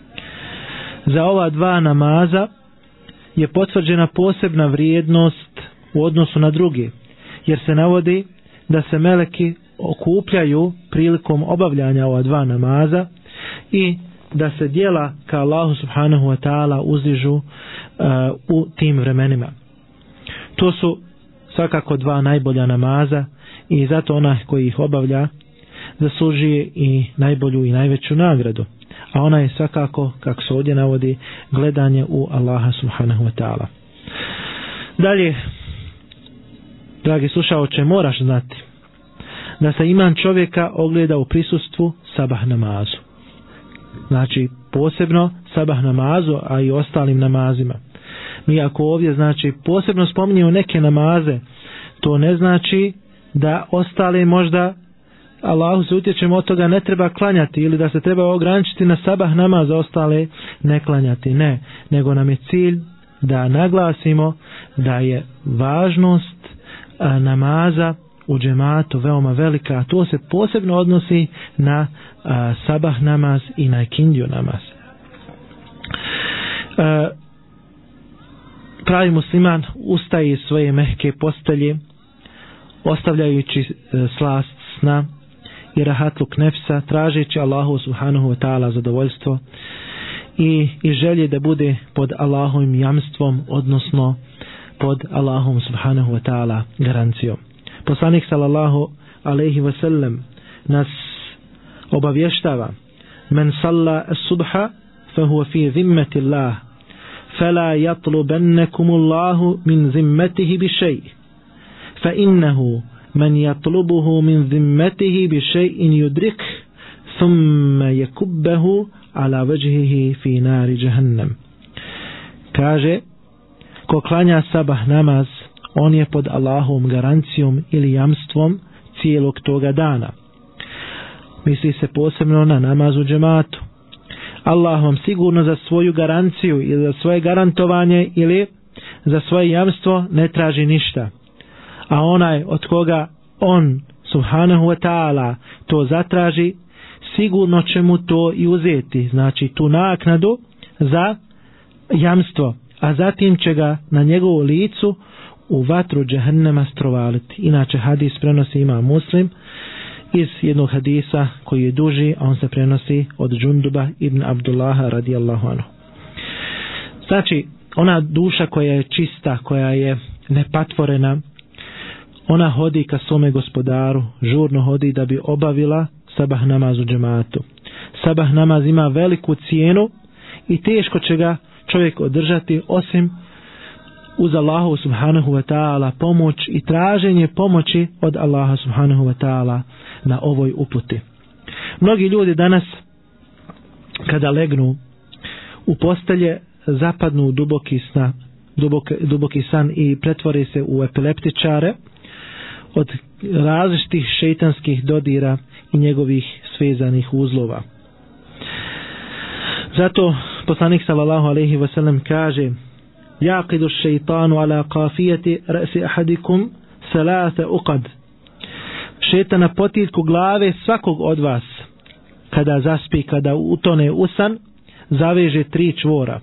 Za ova dva namaza je potvrđena posebna vrijednost u odnosu na druge, jer se navodi da se meleki okupljaju prilikom obavljanja ova dva namaza i da se djela ka Allahu subhanahu wa ta'ala uzdižu uh, u tim vremenima. To su svakako dva najbolja namaza i zato onaj koji ih obavlja zaslužuje i najbolju i najveću nagradu. A ona je svakako, kako se ovdje navodi, gledanje u Allaha subhanahu wa ta'ala. Dalje, dragi slušaoče, moraš znati da se iman čovjeka ogleda u prisustvu sabah namazu. Znači, posebno sabah namazu, a i ostalim namazima. Mi ako ovdje, znači, posebno spominjemo neke namaze, to ne znači da ostale možda Allahu se utječemo od toga ne treba klanjati ili da se treba ograničiti na sabah namaz, ostale ne klanjati. Ne, nego nam je cilj da naglasimo da je važnost a, namaza u džematu veoma velika, a to se posebno odnosi na a, sabah namaz i na ikindiju namaz. A, pravi musliman ustaje iz svoje mehke postelje, ostavljajući a, slast sna i rahatluk nefsa, tražeći Allahu subhanahu wa ta'ala zadovoljstvo i, i želje da bude pod Allahovim jamstvom, odnosno pod Allahom subhanahu wa ta'ala garancijom. Poslanik sallallahu alejhi ve sellem nas obavještava: men salla as-subha fa huwa fi zimmati Allah fala yatlubannakum Allahu min zimmatihi bi shay fa innahu man yatlubuhu min zimmatihi bi shay'in yudrik thumma yakubbahu ala wajhihi fi nari jahannam. Kaže, ko klanja sabah namaz, on je pod Allahovom garancijom ili jamstvom cijelog toga dana. Misli se posebno na namaz u džematu. Allah vam sigurno za svoju garanciju ili za svoje garantovanje ili za svoje jamstvo ne traži ništa. A onaj od koga on subhanahu wa ta'ala to zatraži, sigurno će mu to i uzeti, znači tu naknadu za jamstvo, a zatim će ga na njegovu licu u vatru džehennema strovaliti. Inače hadis prenosi Imam Muslim iz jednog hadisa koji je duži, a on se prenosi od Džunduba ibn Abdullaha radijallahu anhu. Znači, ona duša koja je čista, koja je nepatvorena, ona hodi ka svome gospodaru, žurno hodi da bi obavila sabah namaz u džematu. Sabah namaz ima veliku cijenu i teško će ga čovjek održati osim uz Allahu subhanahu wa ta'ala pomoć i traženje pomoći od Allaha subhanahu wa ta'ala na ovoj uputi. Mnogi ljudi danas kada legnu u postelje zapadnu u duboki, sna, duboki, duboki san i pretvore se u epileptičare od različitih šejtanskih dodira i njegovih svezanih uzlova. Zato poslanik sallallahu alejhi ve sellem kaže: "Yaqidu ash-shaytanu ala qafiyati ra'si ahadikum thalatha uqad." Šejtan na potiljku glave svakog od vas kada zaspi, kada utone u san, zaveže tri čvora.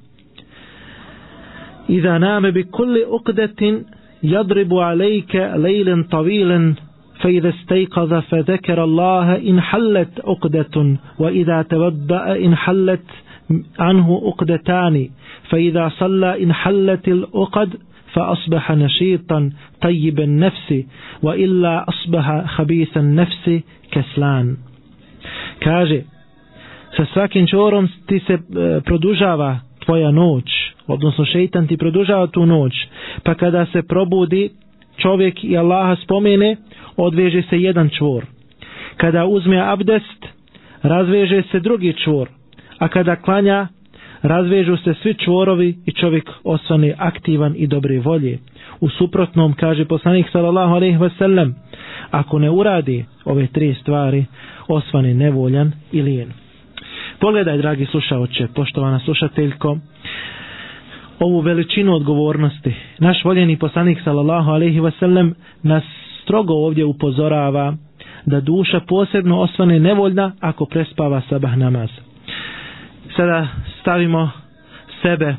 Iza name bi kulli uqdatin yadribu alayka laylan tawilan فإذا استيقظ فذكر الله إن حلت عقدة وإذا توضأ إن حلت عنه عقدتان فإذا صلى إن حلت العقد فأصبح نشيطا طيب النفس وإلا أصبح خبيث النفس كسلان. Kaže, sa svakim čvorom ti se produžava tvoja noć, odnosno šejtan ti produžava tu noć, pa kada se probudi čovjek i Allaha spomene, odveže se jedan čvor. Kada uzme abdest, razveže se drugi čvor, a kada klanja, razvežu se svi čvorovi i čovjek osvane aktivan i dobre volje. U suprotnom, kaže poslanik sallallahu alejhi ve sellem, ako ne uradi ove tri stvari, osvane nevoljan i lijen. Pogledaj, dragi slušaoče, poštovana slušateljko, ovu veličinu odgovornosti. Naš voljeni poslanik sallallahu alejhi ve sellem nas strogo ovdje upozorava da duša posebno osvane nevoljna ako prespava sabah namaz. Sada stavimo sebe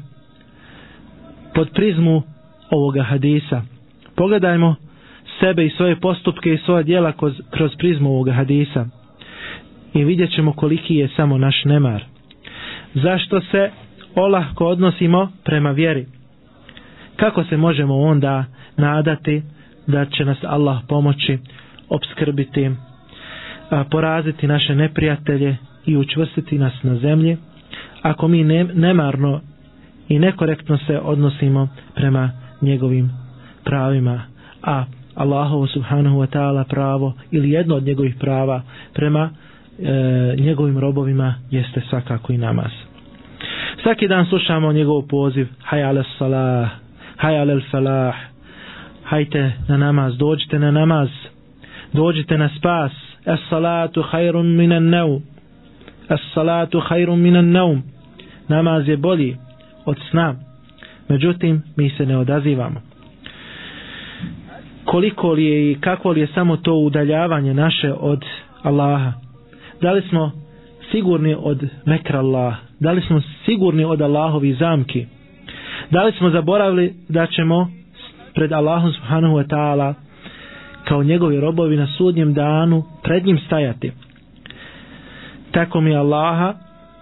pod prizmu ovoga hadisa. Pogledajmo sebe i svoje postupke i svoja djela kroz, kroz prizmu ovoga hadisa i vidjet ćemo koliki je samo naš nemar. Zašto se olahko odnosimo prema vjeri? Kako se možemo onda nadati da će nas Allah pomoći, opskrbiti, poraziti naše neprijatelje i učvrstiti nas na zemlji, ako mi ne, nemarno i nekorektno se odnosimo prema njegovim pravima, a Allahovo subhanahu wa ta'ala pravo ili jedno od njegovih prava prema e, njegovim robovima jeste svakako i namaz. Svaki dan slušamo njegov poziv: Hayya ala salah, hayya ala falah, hajte na namaz, dođite na namaz, dođite na spas. Es salatu khairun minan naum, es salatu khairun minan naum. Namaz je bolji od sna. Međutim, mi se ne odazivamo. Koliko li je i kako li je samo to udaljavanje naše od Allaha? Da li smo sigurni od mekra Allah? Da li smo sigurni od Allahovi zamki? Da li smo zaboravili da ćemo pred Allahom subhanahu wa ta'ala kao njegovi robovi na sudnjem danu pred njim stajati? Tako mi Allaha,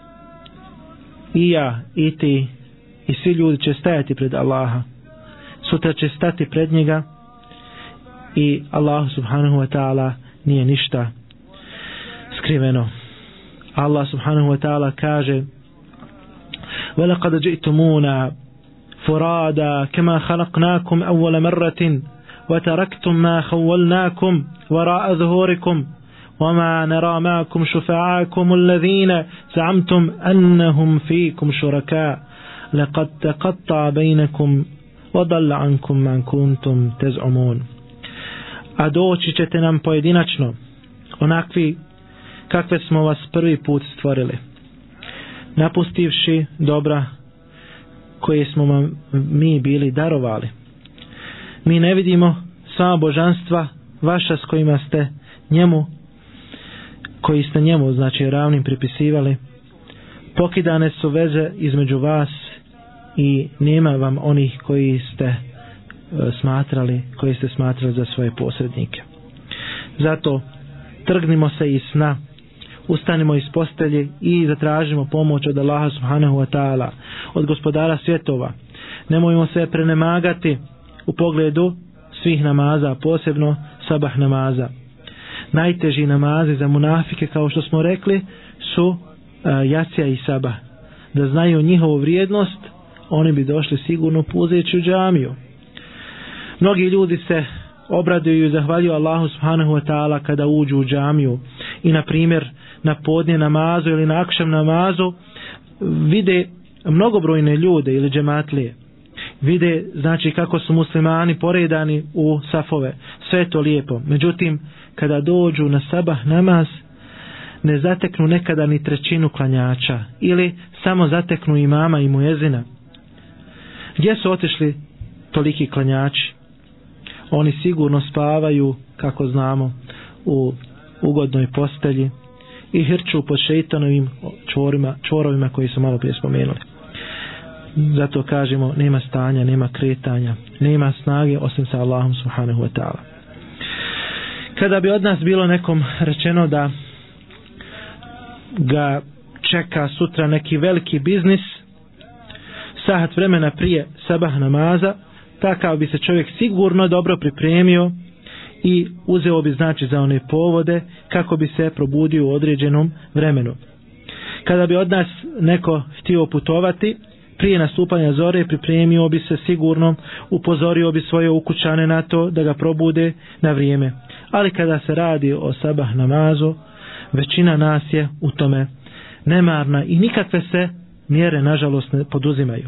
i ja, i ti, i svi ljudi će stajati pred Allaha. Sutra će stati pred njega i Allah subhanahu wa ta'ala nije ništa skriveno. Allah subhanahu wa ta'ala kaže: وَلَقَدْ جِئْتُمُونَا فُرَادًا كَمَا خَلَقْنَاكُمْ أَوَّلَ مَرَّةٍ وَتَرَكْتُمْ مَا خَوَّلْنَاكُمْ وَرَاءَ ظُهُورِكُمْ وَمَا نَرَى مَعَكُمْ شُفَعَاءَكُمُ الَّذِينَ زَعَمْتُمْ أَنَّهُمْ فِيكُمْ شُرَكَاءُ لَقَدْ تَقَطَّعَ بَيْنَكُمْ وَضَلَّ عَنكُمْ مَا كُنتُمْ تَزْعُمُونَ. A doći ćete nam pojedinačno, onakvi kakve smo vas prvi put stvorili, napustivši dobra koje smo vam mi bili darovali. Mi ne vidimo sva božanstva vaša s kojima ste njemu, koji ste njemu, znači ravnim pripisivali. Pokidane su veze između vas i nema vam onih koji ste smatrali, koji ste smatrali za svoje posrednike. Zato trgnimo se iz sna, ustanimo iz postelje i zatražimo pomoć od Allaha subhanahu wa ta'ala, od gospodara svjetova. Nemojmo se prenemagati u pogledu svih namaza, posebno sabah namaza. Najteži namazi za munafike, kao što smo rekli, su uh, jacija i sabah. Da znaju njihovu vrijednost, oni bi došli sigurno puzeći u džamiju. Mnogi ljudi se obraduju i zahvaljuju Allahu subhanahu wa ta'ala kada uđu u džamiju i na primjer na podne namazu ili na akšam namazu vide mnogobrojne ljude ili džematlije. Vide znači kako su muslimani poredani u safove. Sve je to lijepo. Međutim, kada dođu na sabah namaz ne zateknu nekada ni trećinu klanjača ili samo zateknu imama i muezina. Gdje su otišli toliki klanjači? Oni sigurno spavaju, kako znamo, u ugodnoj postelji i hrču pod šejtanovim čvorima, čvorovima koji su malo prije spomenuli. Zato kažemo, nema stanja, nema kretanja, nema snage osim sa Allahom subhanahu wa ta'ala. Kada bi od nas bilo nekom rečeno da ga čeka sutra neki veliki biznis, sahat vremena prije sabah namaza, takav bi se čovjek sigurno dobro pripremio i uzeo bi znači za one povode kako bi se probudio u određenom vremenu. Kada bi od nas neko htio putovati, prije nastupanja zore pripremio bi se sigurno, upozorio bi svoje ukućane na to da ga probude na vrijeme. Ali kada se radi o sabah namazu, većina nas je u tome nemarna i nikakve se mjere nažalost ne poduzimaju.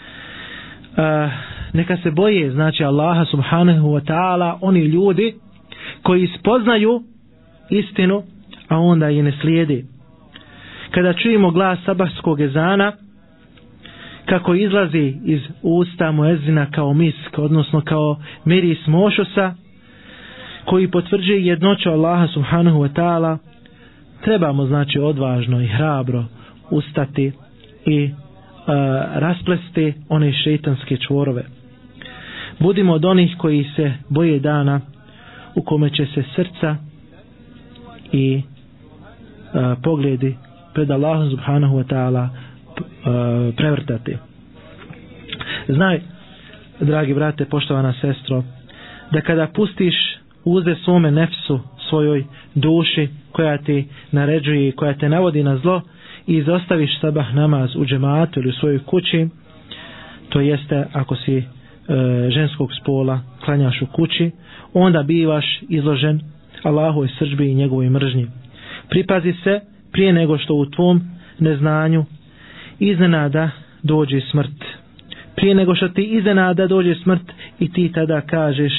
Uh, neka se boje znači Allaha subhanahu wa ta'ala oni ljudi koji spoznaju istinu, a onda je ne slijedi. Kada čujemo glas sabahskog ezana kako izlazi iz usta muezina kao misk, odnosno kao miris mošosa koji potvrđuje jednoću Allaha subhanahu wa ta'ala, trebamo znači odvažno i hrabro ustati i uh, rasplesti one šejtanske čvorove. Budimo od onih koji se boje dana u kome će se srca i uh, pogledi pred Allahom subhanahu wa ta'ala uh, prevrtati. Znaj, dragi brate, poštovana sestro, da kada pustiš uze svome nefsu, svojoj duši koja ti naređuje i koja te navodi na zlo i izostaviš sabah namaz u džematu ili u svojoj kući, to jeste ako si e, ženskog spola, klanjaš u kući, onda bivaš izložen Allahovoj srdžbi i njegovoj mržnji. Pripazi se prije nego što u tvom neznanju iznenada dođe smrt. Prije nego što ti iznenada dođe smrt i ti tada kažeš: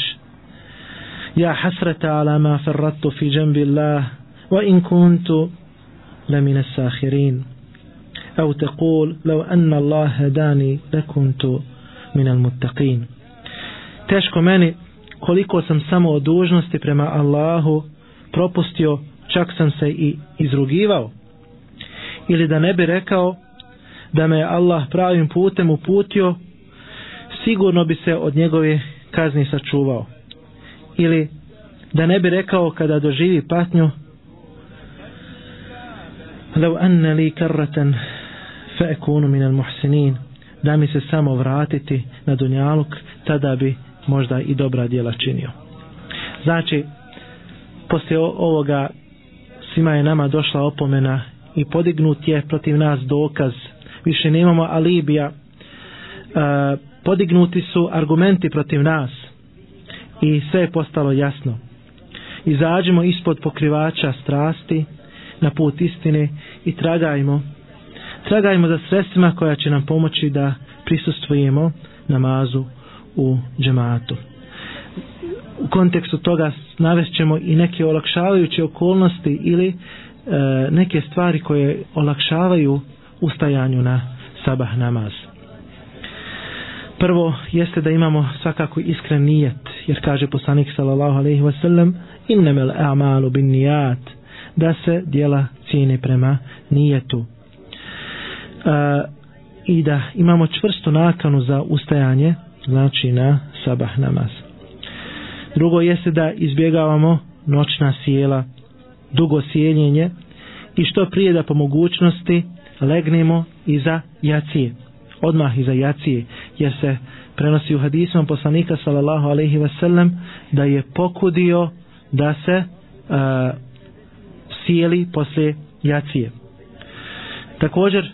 ja hasrata ala ma farrattu fi džambi Allah wa in kuntu lamina sahirin au taqul law anna Allah hadani lakuntu minal muttaqin. Teško meni koliko sam samo od dužnosti prema Allahu propustio, čak sam se i izrugivao. Ili da ne bi rekao da me Allah pravim putem uputio, sigurno bi se od njegove kazni sačuvao. Ili da ne bi rekao kada doživi patnju: law anna li karratan fa akunu min al muhsinin, da mi se samo vratiti na dunjaluk, tada bi možda i dobra djela činio. Znači, poslije ovoga svima je nama došla opomena i podignut je protiv nas dokaz. Više nemamo alibija, e, podignuti su argumenti protiv nas i sve je postalo jasno. Izađimo ispod pokrivača strasti na put istine i tragajmo tragajmo za sredstvima koja će nam pomoći da prisustvujemo namazu u džematu. U kontekstu toga navest ćemo i neke olakšavajuće okolnosti ili e, neke stvari koje olakšavaju ustajanju na sabah namaz. Prvo jeste da imamo svakako iskren nijet, jer kaže poslanik sallallahu alejhi ve sellem: innamal a'malu binniyat, da se djela cijene prema nijetu. E, i da imamo čvrstu nakanu za ustajanje, znači na sabah namaz. Drugo jeste da izbjegavamo noćna sjela, dugo sjeljenje i što prije da po mogućnosti legnemo iza jacije, odmah iza jacije, jer se prenosi u hadisima poslanika sallallahu alejhi ve sellem da je pokudio da se uh, sjeli poslije jacije. Također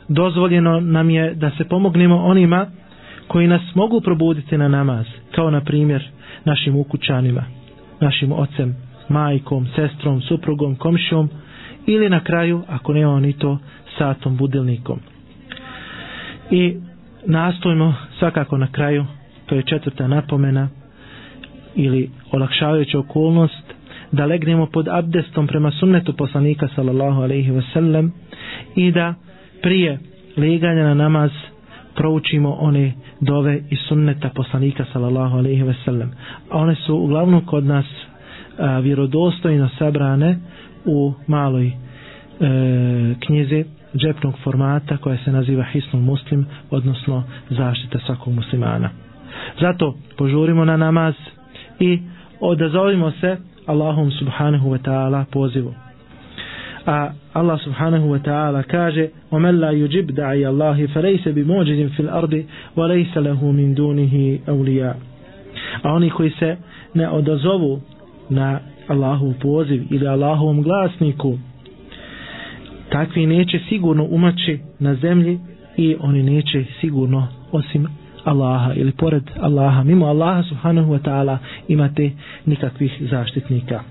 dozvoljeno nam je da se pomognemo onima koji nas mogu probuditi na namaz, kao na primjer našim ukućanima, našim ocem, majkom, sestrom, suprugom, komšijom ili na kraju, ako nemamo ni to, satom, budilnikom. I nastojimo svakako na kraju, to je četvrta napomena ili olakšavajuća okolnost, da legnemo pod abdestom prema sunnetu poslanika sallallahu alejhi ve sellem i da prije leganja na namaz proučimo one dove i sunneta poslanika sallallahu alejhi ve sellem. A one su uglavnom kod nas a, vjerodostojno sabrane u maloj e, knjizi džepnog formata koja se naziva Hisnul Muslim, odnosno zaštita svakog muslimana. Zato požurimo na namaz i odazovimo se Allahum subhanahu wa ta'ala pozivu. A Allah subhanahu wa ta'ala kaže: وَمَنْ لَا يُجِبْ دَعِيَ اللَّهِ فَلَيْسَ بِمُعْجِزٍ فِي الْأَرْضِ وَلَيْسَ لَهُ مِنْ دُونِهِ أَوْلِيَاء. A oni koji se ne odazovu na Allahov poziv ili Allahovom glasniku, takvi neće sigurno umaći na zemlji i oni neće sigurno osim Allaha ili pored Allaha, mimo Allaha subhanahu wa ta'ala imate nikakvih zaštitnika.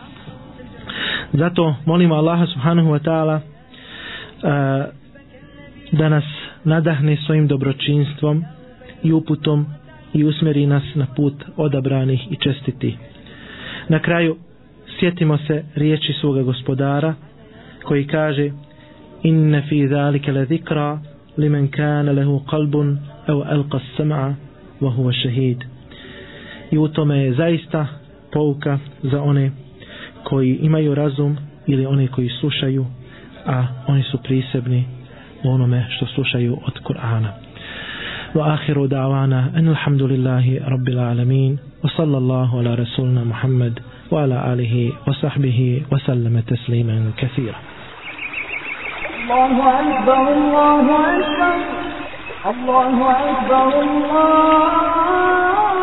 Zato molimo Allaha subhanahu wa ta'ala uh, da nas nadahne svojim dobročinstvom i uputom i usmjeri nas na put odabranih i čestiti. Na kraju sjetimo se riječi svoga gospodara koji kaže: inne fi zalike le zikra limen kana lehu qalbun evo alqa as-sam'a wa huwa shahid. I u tome je zaista pouka za one koji imaju razum ili one koji slušaju, a oni su prisebni u onome što slušaju od Kur'ana. Wa akhiru da'wana anil hamdulillahi rabbil alamin wa sallallahu ala rasulina Muhammad wa ala alihi wa sahbihi wa sallama tasliman kathira. Allahu akbar, Allahu akbar, Allahu akbar, Allah.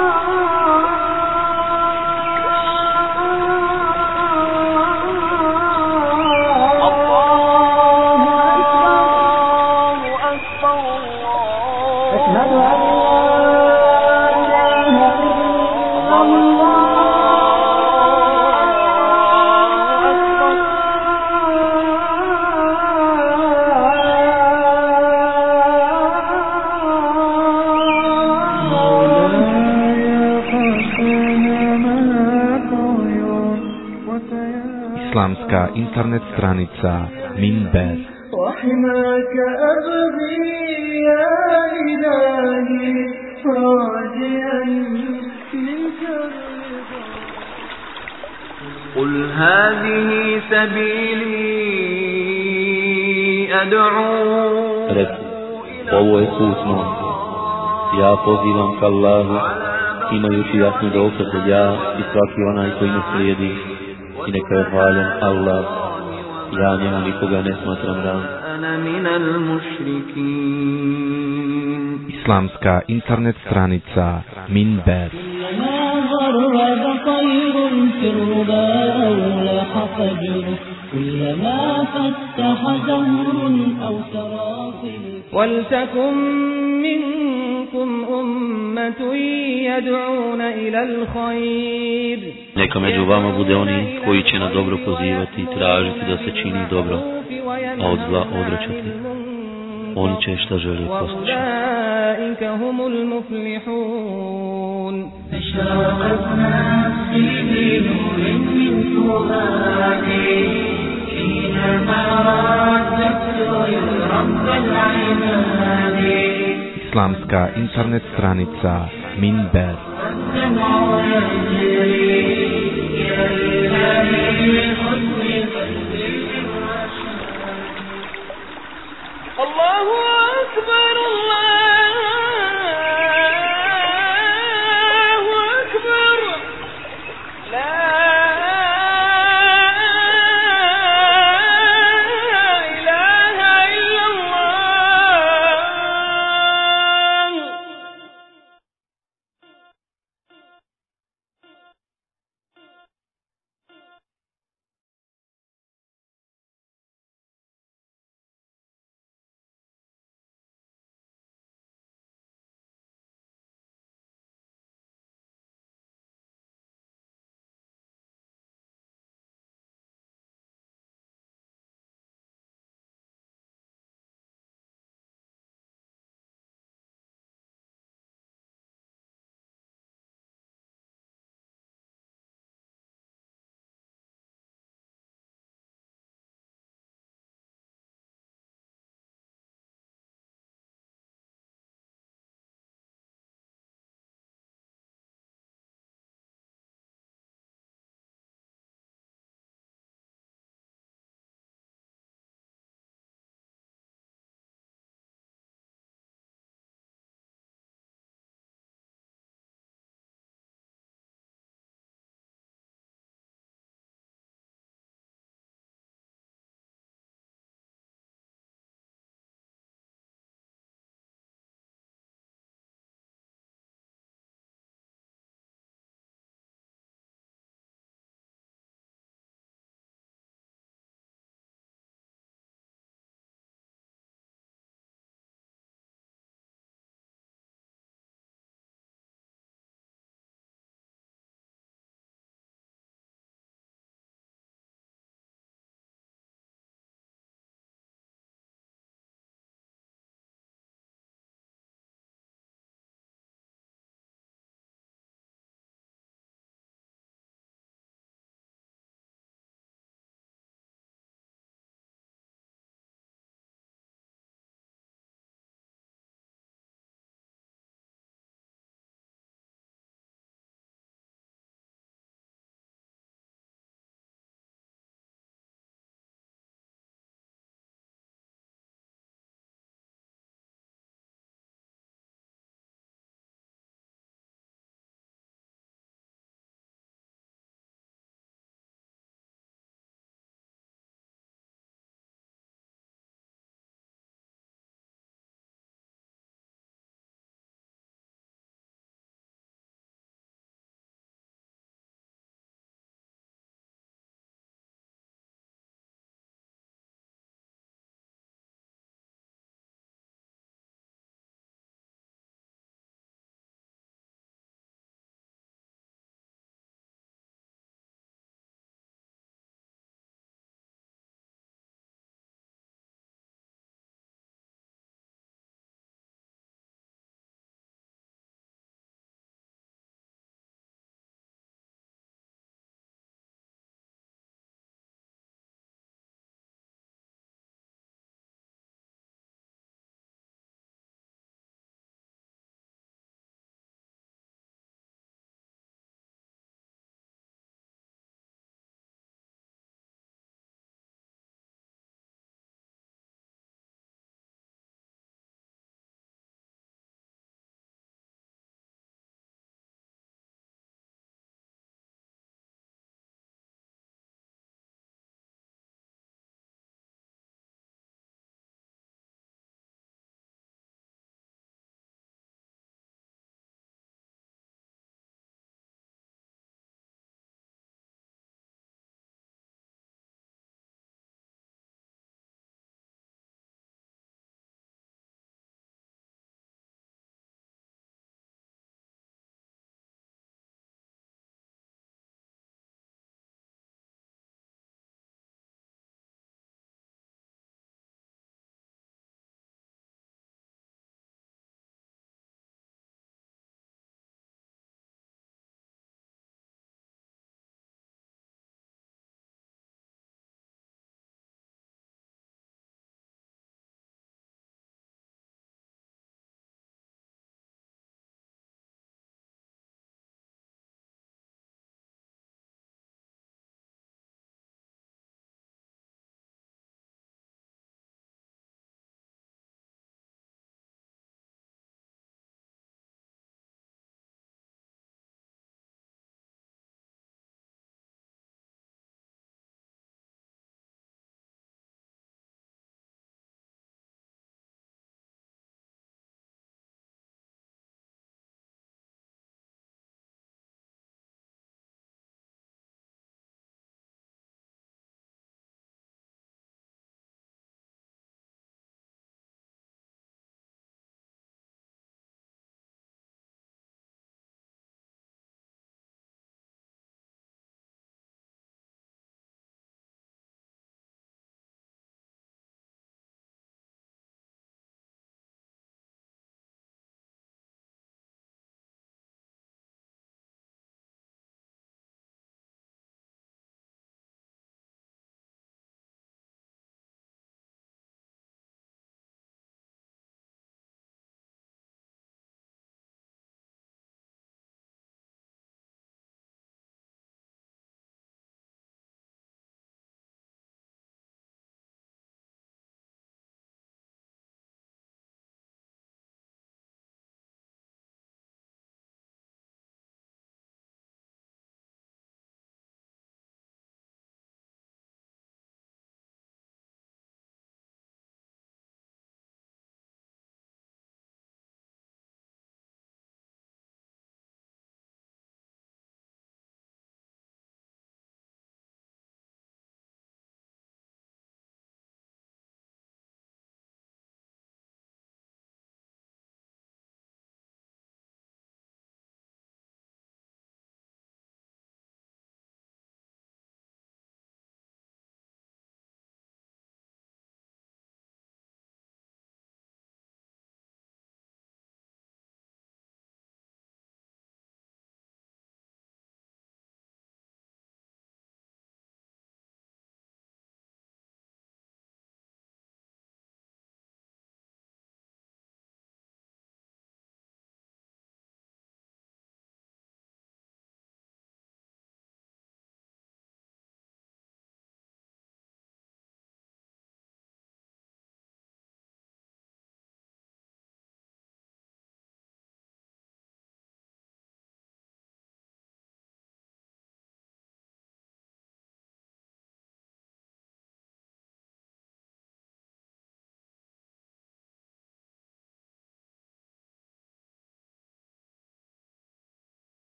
Islamska internet stranica Minber. وحماك أبغي يا إلهي راجيا منك الرضا. قل هذه سبيلي أدعو. Reci, ovo je put moj. Ja pozivam k Allahu, imajući jasni dokaz da ja i svaki onaj koji me slijedi. I neka je hvaljen Allah, ja njemu nikoga ne smatram ravnim. Islamska internet stranica Minber. ولتكن منكم أمة يدعون إلى الخير. Neka među vama bude oni koji će na dobro pozivati i tražiti da se čini dobro, a od zla odvraćati. Oni će šta želi postići. Islamska internet stranica Minber.